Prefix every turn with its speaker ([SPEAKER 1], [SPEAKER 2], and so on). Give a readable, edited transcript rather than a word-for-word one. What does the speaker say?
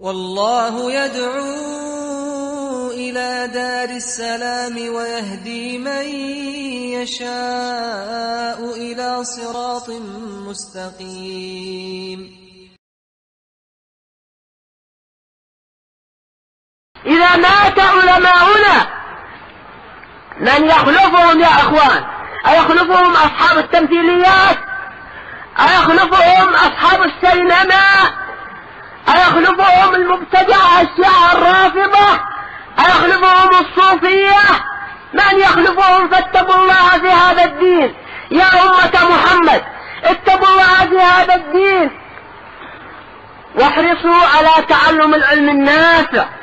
[SPEAKER 1] والله يدعو إلى دار السلام ويهدي من يشاء إلى صراط مستقيم.
[SPEAKER 2] إذا مات علماؤنا من يخلفهم يا أخوان؟ أيخلفهم أصحاب التمثيليات؟ أيخلفهم أصحاب السينما؟ أيخلفهم المبتدعة الشيعة الرافضة؟ أيخلفهم الصوفية؟ من يخلفهم؟ فاتقوا الله في هذا الدين يا أمة محمد، اتقوا الله في هذا الدين واحرصوا على تعلم العلم النافع